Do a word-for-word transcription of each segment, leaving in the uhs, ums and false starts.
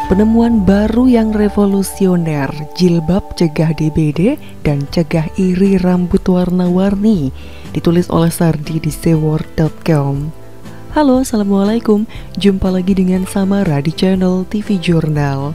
Penemuan baru yang revolusioner, jilbab cegah D B D dan cegah iri rambut warna-warni, ditulis oleh Sardi di seword dot com. Halo, assalamualaikum. Jumpa lagi dengan Samara di channel T V Jurnal.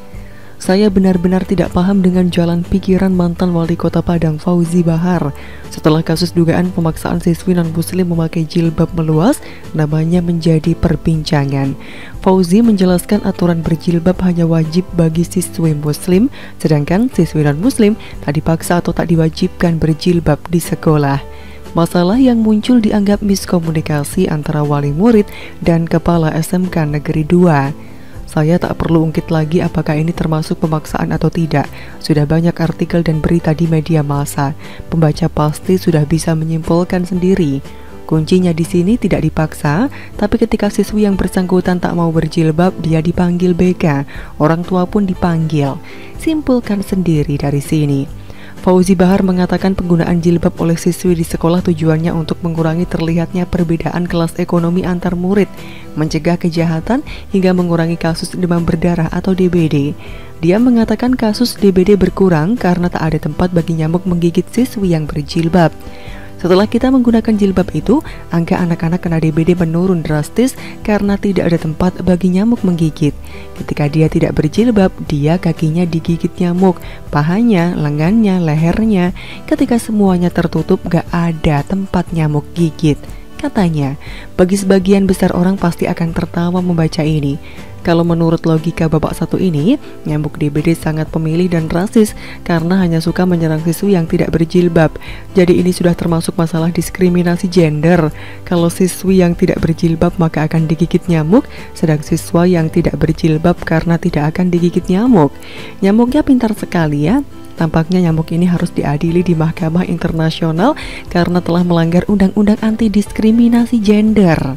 Saya benar-benar tidak paham dengan jalan pikiran mantan wali kota Padang Fauzi Bahar. Setelah kasus dugaan pemaksaan siswi non-muslim memakai jilbab meluas, namanya menjadi perbincangan. Fauzi menjelaskan aturan berjilbab hanya wajib bagi siswi muslim, sedangkan siswi non-muslim tak dipaksa atau tak diwajibkan berjilbab di sekolah. Masalah yang muncul dianggap miskomunikasi antara wali murid dan kepala S M K Negeri dua. Saya tak perlu ungkit lagi apakah ini termasuk pemaksaan atau tidak. Sudah banyak artikel dan berita di media massa. Pembaca pasti sudah bisa menyimpulkan sendiri. Kuncinya di sini tidak dipaksa, tapi ketika siswi yang bersangkutan tak mau berjilbab, dia dipanggil B K. Orang tua pun dipanggil. Simpulkan sendiri dari sini. Fauzi Bahar mengatakan penggunaan jilbab oleh siswi di sekolah tujuannya untuk mengurangi terlihatnya perbedaan kelas ekonomi antar murid, mencegah kejahatan hingga mengurangi kasus demam berdarah atau D B D. Dia mengatakan kasus D B D berkurang karena tak ada tempat bagi nyamuk menggigit siswi yang berjilbab. Setelah kita menggunakan jilbab itu, angka anak-anak kena D B D menurun drastis karena tidak ada tempat bagi nyamuk menggigit. Ketika dia tidak berjilbab, dia kakinya digigit nyamuk, pahanya, lengannya, lehernya. Ketika semuanya tertutup, gak ada tempat nyamuk gigit. Katanya, bagi sebagian besar orang pasti akan tertawa membaca ini. Kalau menurut logika bapak satu ini, nyamuk D B D sangat pemilih dan rasis karena hanya suka menyerang siswi yang tidak berjilbab. Jadi ini sudah termasuk masalah diskriminasi gender. Kalau siswi yang tidak berjilbab maka akan digigit nyamuk, sedang siswa yang tidak berjilbab karena tidak akan digigit nyamuk. Nyamuknya pintar sekali ya. Tampaknya nyamuk ini harus diadili di Mahkamah Internasional karena telah melanggar undang-undang anti diskriminasi gender.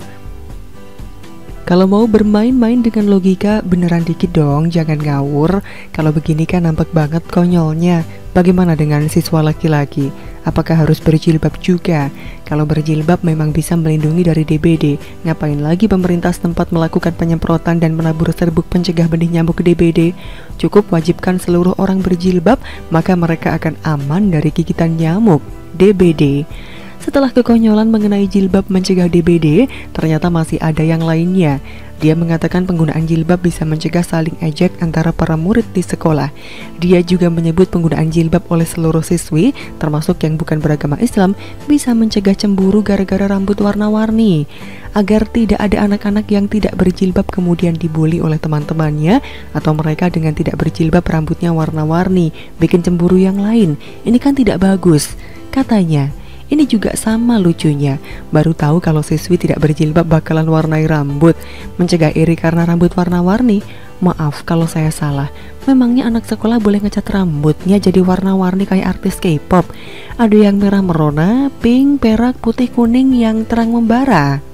Kalau mau bermain-main dengan logika, beneran dikit dong, jangan ngawur. Kalau begini kan nampak banget konyolnya. Bagaimana dengan siswa laki-laki? Apakah harus berjilbab juga? Kalau berjilbab memang bisa melindungi dari D B D. Ngapain lagi pemerintah setempat melakukan penyemprotan dan menabur serbuk pencegah benih nyamuk D B D? Cukup wajibkan seluruh orang berjilbab, maka mereka akan aman dari gigitan nyamuk D B D. Setelah kekonyolan mengenai jilbab mencegah D B D, ternyata masih ada yang lainnya. Dia mengatakan penggunaan jilbab bisa mencegah saling ejek antara para murid di sekolah. Dia juga menyebut penggunaan jilbab oleh seluruh siswi, termasuk yang bukan beragama Islam, bisa mencegah cemburu gara-gara rambut warna-warni. Agar tidak ada anak-anak yang tidak berjilbab kemudian dibully oleh teman-temannya, atau mereka dengan tidak berjilbab rambutnya warna-warni, bikin cemburu yang lain. Ini kan tidak bagus, katanya. Ini juga sama lucunya, baru tahu kalau siswi tidak berjilbab bakalan warnai rambut, mencegah iri karena rambut warna-warni. Maaf kalau saya salah, memangnya anak sekolah boleh ngecat rambutnya jadi warna-warni kayak artis K-pop? Ada yang merah merona, pink, perak, putih, kuning yang terang membara.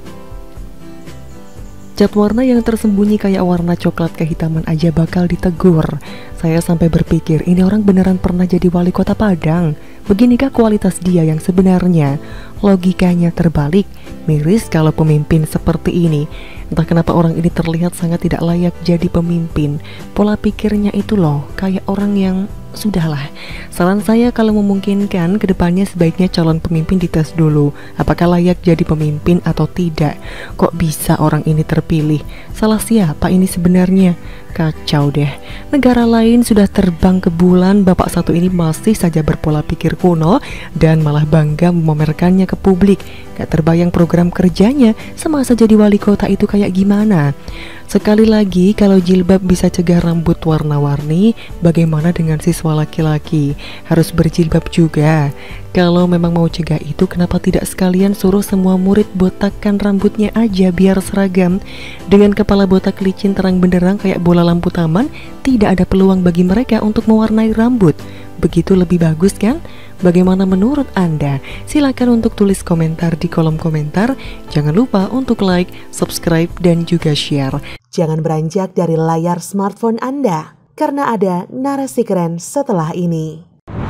Cat warna yang tersembunyi kayak warna coklat kehitaman aja bakal ditegur. Saya sampai berpikir, ini orang beneran pernah jadi wali kota Padang. Beginikah kualitas dia yang sebenarnya? Logikanya terbalik. Miris kalau pemimpin seperti ini. Entah kenapa orang ini terlihat sangat tidak layak jadi pemimpin. Pola pikirnya itu loh, kayak orang yang sudahlah. Saran saya kalau memungkinkan, kedepannya sebaiknya calon pemimpin dites dulu apakah layak jadi pemimpin atau tidak. Kok bisa orang ini terpilih? Salah siapa ini sebenarnya? Kacau deh. Negara lain sudah terbang ke bulan, bapak satu ini masih saja berpola pikir kuno dan malah bangga memamerkannya ke publik. Gak terbayang program kerjanya semasa jadi wali kota itu kayak gimana. Sekali lagi, kalau jilbab bisa cegah rambut warna-warni, bagaimana dengan siswa laki-laki? Harus berjilbab juga. Kalau memang mau cegah itu, kenapa tidak sekalian suruh semua murid botakkan rambutnya aja biar seragam? Dengan kepala botak licin terang benderang kayak bola lampu taman, tidak ada peluang bagi mereka untuk mewarnai rambut. Begitu lebih bagus kan? Bagaimana menurut Anda? Silakan untuk tulis komentar di kolom komentar. Jangan lupa untuk like, subscribe, dan juga share. Jangan beranjak dari layar smartphone Anda, karena ada narasi keren setelah ini.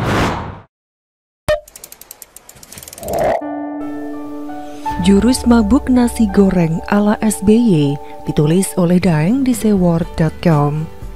Jurus mabuk nasi goreng ala S B Y, ditulis oleh Daeng di seword dot com.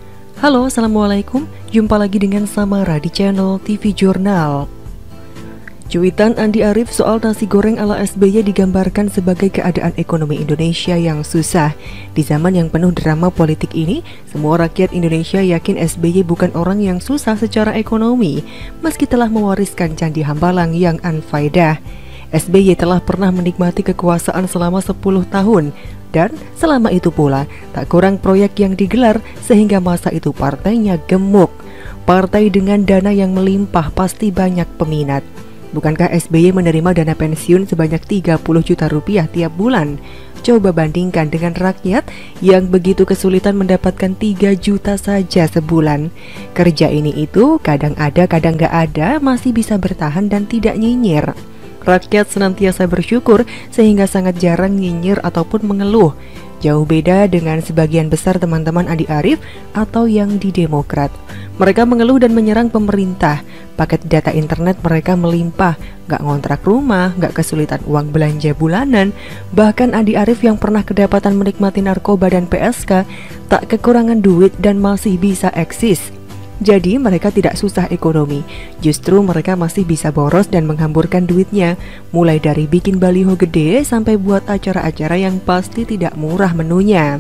Halo, Assalamualaikum. Jumpa lagi dengan Samara di channel T V Jurnal. Cuitan Andi Arief soal nasi goreng ala S B Y digambarkan sebagai keadaan ekonomi Indonesia yang susah. Di zaman yang penuh drama politik ini, semua rakyat Indonesia yakin S B Y bukan orang yang susah secara ekonomi, meski telah mewariskan candi Hambalang yang anfaedah. S B Y telah pernah menikmati kekuasaan selama sepuluh tahun, dan selama itu pula tak kurang proyek yang digelar sehingga masa itu partainya gemuk. Partai dengan dana yang melimpah pasti banyak peminat. Bukankah S B Y menerima dana pensiun sebanyak tiga puluh juta rupiah tiap bulan? Coba bandingkan dengan rakyat yang begitu kesulitan mendapatkan tiga juta saja sebulan. Kerja ini itu kadang ada kadang gak ada, masih bisa bertahan dan tidak nyinyir. Rakyat senantiasa bersyukur sehingga sangat jarang nyinyir ataupun mengeluh. Jauh beda dengan sebagian besar teman-teman Andi Arief atau yang di Demokrat. Mereka mengeluh dan menyerang pemerintah. Paket data internet mereka melimpah, gak ngontrak rumah, gak kesulitan uang belanja bulanan. Bahkan Andi Arief yang pernah kedapatan menikmati narkoba dan P S K tak kekurangan duit dan masih bisa eksis. Jadi mereka tidak susah ekonomi, justru mereka masih bisa boros dan menghamburkan duitnya, mulai dari bikin baliho gede sampai buat acara-acara yang pasti tidak murah menunya.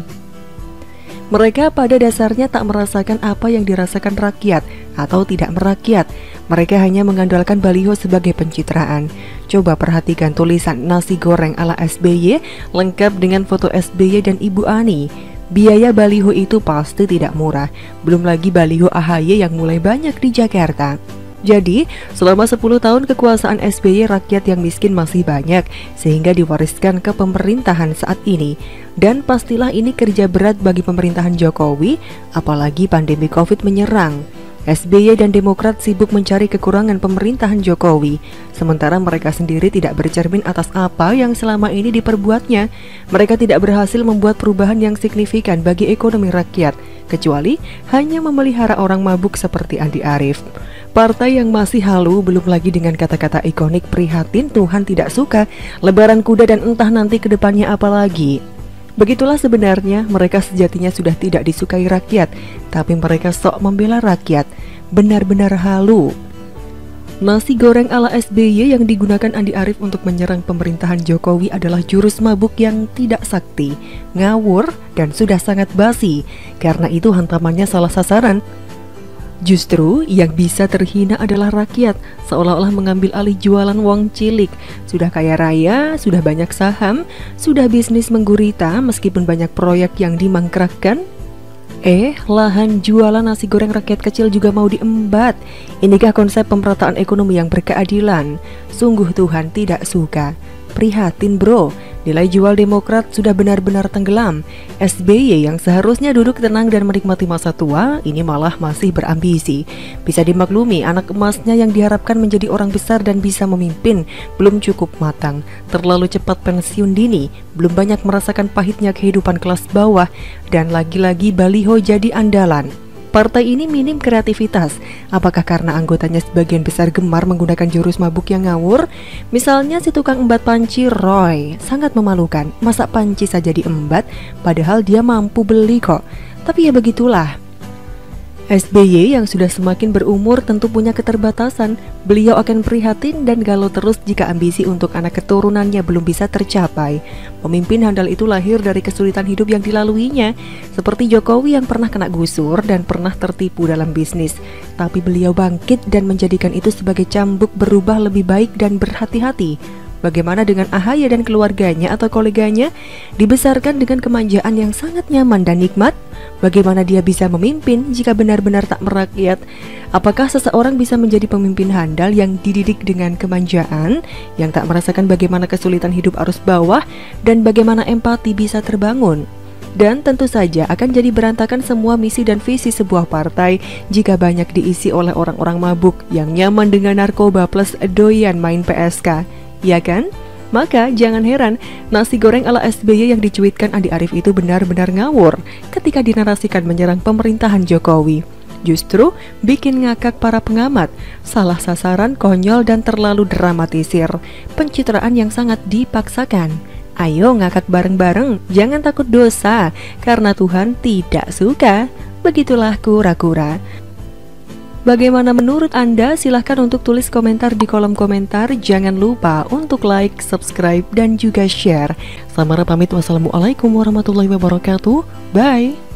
Mereka pada dasarnya tak merasakan apa yang dirasakan rakyat atau tidak merakyat. Mereka hanya mengandalkan baliho sebagai pencitraan. Coba perhatikan tulisan nasi goreng ala S B Y lengkap dengan foto S B Y dan Ibu Ani. Biaya baliho itu pasti tidak murah, belum lagi baliho A H Y yang mulai banyak di Jakarta. Jadi, selama sepuluh tahun kekuasaan S B Y, rakyat yang miskin masih banyak, sehingga diwariskan ke pemerintahan saat ini. Dan pastilah ini kerja berat bagi pemerintahan Jokowi, apalagi pandemi Covid menyerang. S B Y dan Demokrat sibuk mencari kekurangan pemerintahan Jokowi, sementara mereka sendiri tidak bercermin atas apa yang selama ini diperbuatnya. Mereka tidak berhasil membuat perubahan yang signifikan bagi ekonomi rakyat, kecuali hanya memelihara orang mabuk seperti Andi Arief. Partai yang masih halu, belum lagi dengan kata-kata ikonik prihatin, Tuhan tidak suka, lebaran kuda, dan entah nanti kedepannya apa lagi. Begitulah sebenarnya mereka sejatinya sudah tidak disukai rakyat, tapi mereka sok membela rakyat, benar-benar halu. Nasi goreng ala S B Y yang digunakan Andi Arief untuk menyerang pemerintahan Jokowi adalah jurus mabuk yang tidak sakti, ngawur, dan sudah sangat basi. Karena itu hantamannya salah sasaran. Justru yang bisa terhina adalah rakyat, seolah-olah mengambil alih jualan wong cilik. Sudah kaya raya, sudah banyak saham, sudah bisnis menggurita meskipun banyak proyek yang dimangkrakkan. Eh, lahan jualan nasi goreng rakyat kecil juga mau diembat. Inikah konsep pemerataan ekonomi yang berkeadilan? Sungguh Tuhan tidak suka. Prihatin bro, nilai jual Demokrat sudah benar-benar tenggelam. S B Y yang seharusnya duduk tenang dan menikmati masa tua, ini malah masih berambisi. Bisa dimaklumi, anak emasnya yang diharapkan menjadi orang besar dan bisa memimpin belum cukup matang, terlalu cepat pensiun dini, belum banyak merasakan pahitnya kehidupan kelas bawah, dan lagi-lagi baliho jadi andalan. Partai ini minim kreativitas. Apakah karena anggotanya sebagian besar gemar menggunakan jurus mabuk yang ngawur? Misalnya si tukang embat panci Roy, sangat memalukan. Masa panci saja diembat, padahal dia mampu beli kok. Tapi ya begitulah. S B Y yang sudah semakin berumur tentu punya keterbatasan. Beliau akan prihatin dan galau terus jika ambisi untuk anak keturunannya belum bisa tercapai. Pemimpin handal itu lahir dari kesulitan hidup yang dilaluinya, seperti Jokowi yang pernah kena gusur dan pernah tertipu dalam bisnis. Tapi beliau bangkit dan menjadikan itu sebagai cambuk berubah lebih baik dan berhati-hati. Bagaimana dengan A H Y dan keluarganya atau koleganya? Dibesarkan dengan kemanjaan yang sangat nyaman dan nikmat. Bagaimana dia bisa memimpin jika benar-benar tak merakyat? Apakah seseorang bisa menjadi pemimpin handal yang dididik dengan kemanjaan, yang tak merasakan bagaimana kesulitan hidup arus bawah, dan bagaimana empati bisa terbangun? Dan tentu saja akan jadi berantakan semua misi dan visi sebuah partai jika banyak diisi oleh orang-orang mabuk yang nyaman dengan narkoba plus doyan main P S K. Ya kan? Maka jangan heran nasi goreng ala S B Y yang dicuitkan Andi Arief itu benar-benar ngawur ketika dinarasikan menyerang pemerintahan Jokowi. Justru bikin ngakak para pengamat, salah sasaran, konyol, dan terlalu dramatisir. Pencitraan yang sangat dipaksakan. Ayo ngakak bareng-bareng, jangan takut dosa, karena Tuhan tidak suka. Begitulah kura-kura. Bagaimana menurut Anda? Silahkan untuk tulis komentar di kolom komentar. Jangan lupa untuk like, subscribe, dan juga share. Samara pamit, wassalamualaikum warahmatullahi wabarakatuh. Bye.